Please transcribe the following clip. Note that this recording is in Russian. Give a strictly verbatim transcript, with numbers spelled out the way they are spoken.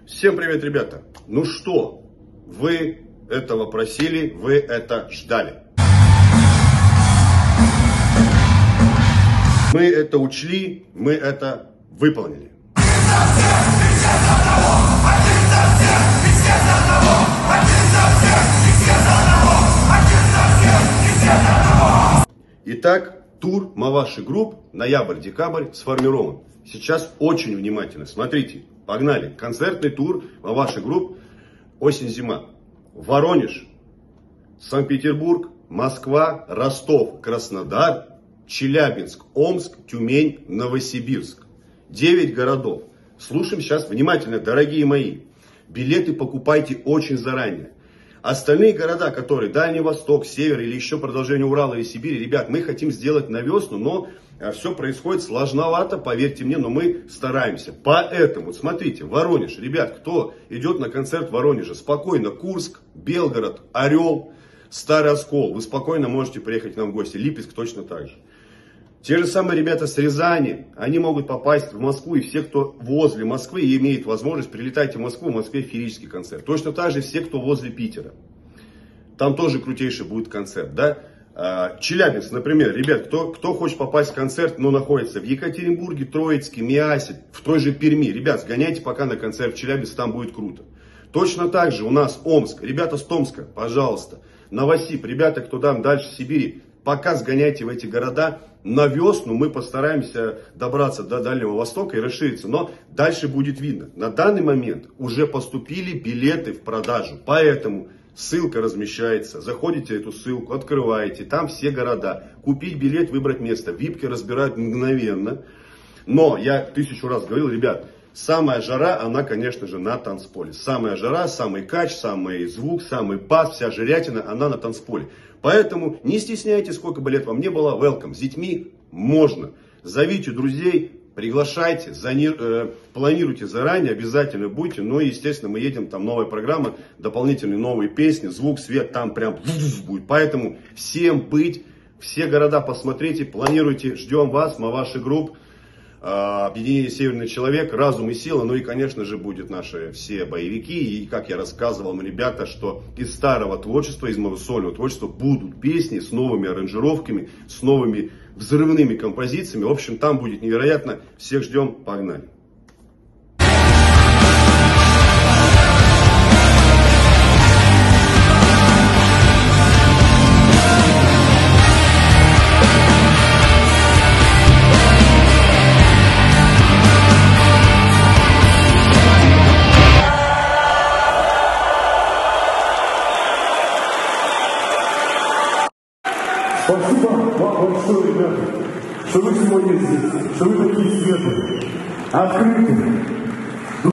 Всем привет, ребята! Ну что, вы этого просили, вы это ждали. Мы это учли, мы это выполнили. Итак, тур Маваши Групп ноябрь-декабрь сформирован. Сейчас очень внимательно смотрите. Погнали. Концертный тур Маваши Групп осень-зима. Воронеж, Санкт-Петербург, Москва, Ростов, Краснодар, Челябинск, Омск, Тюмень, Новосибирск. Девять городов. Слушаем сейчас внимательно, дорогие мои. Билеты покупайте очень заранее. Остальные города, которые Дальний Восток, Север или еще продолжение Урала и Сибири, ребят, мы хотим сделать на весну, но все происходит сложновато, поверьте мне, но мы стараемся. Поэтому, смотрите, Воронеж, ребят, кто идет на концерт в Воронеже, спокойно, Курск, Белгород, Орел, Старый Оскол, вы спокойно можете приехать к нам в гости, Липецк точно так же. Те же самые ребята с Рязани, они могут попасть в Москву, и все, кто возле Москвы и имеет возможность, прилетайте в Москву, в Москве феерический концерт. Точно так же все, кто возле Питера. Там тоже крутейший будет концерт, да. Челябинск, например, ребят, кто, кто хочет попасть в концерт, но находится в Екатеринбурге, Троицке, Миасе, в той же Перми. Ребят, сгоняйте пока на концерт в Челябинск, там будет круто. Точно так же у нас Омск, ребята с Томска, пожалуйста. Новосиб, ребята, кто там дальше Сибири, пока сгоняйте в эти города. На весну мы постараемся добраться до Дальнего Востока и расшириться, но дальше будет видно. На данный момент уже поступили билеты в продажу, поэтому ссылка размещается, заходите эту ссылку, открываете, там все города. Купить билет, выбрать место. Випки разбирают мгновенно. Но я тысячу раз говорил, ребят, самая жара, она, конечно же, на танцполе. Самая жара, самый кач, самый звук, самый бас, вся жирятина, она на танцполе. Поэтому не стесняйтесь, сколько бы лет вам не было, welcome. С детьми можно. Зовите друзей, приглашайте, зани, э, планируйте заранее, обязательно будьте. Ну и, естественно, мы едем, там новая программа, дополнительные новые песни, звук, свет, там прям будет. Поэтому всем быть, все города посмотрите, планируйте, ждем вас, Маваши Групп, э, Объединение Северный Человек, Разум и Сила. Ну и, конечно же, будут наши все боевики. И, как я рассказывал вам, ребята, что из старого творчества, из моего сольного творчества будут песни с новыми аранжировками, с новыми взрывными композициями. В общем, там будет невероятно. Всех ждем. Погнали. Спасибо вам большое, ребята, что вы сегодня здесь, что вы такие светлые, открытые.